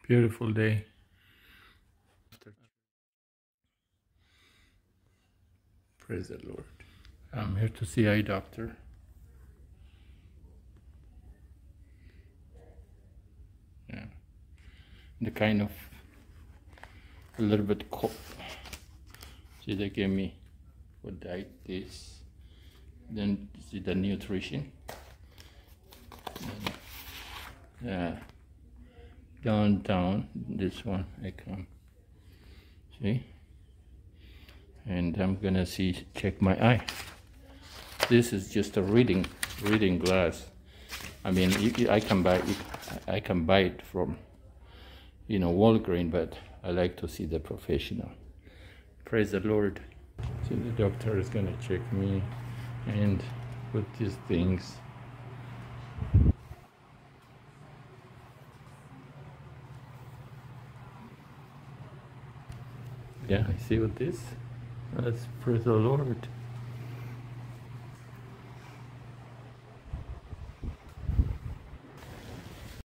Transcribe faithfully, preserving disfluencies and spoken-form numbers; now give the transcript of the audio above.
Beautiful day. Praise the Lord. I'm here to see eye doctor. Yeah. The kind of a little bit cold. See, they gave me what diet this. Then see the nutrition. Yeah. Down, down. This one I come. See. And I'm gonna see, check my eye. This is just a reading, reading glass. I mean, you, I can buy, I can buy it from, you know, Walgreens, but I like to see the professional. Praise the Lord. So the doctor is gonna check me and put these things. Yeah, I see what this. Let's praise the Lord.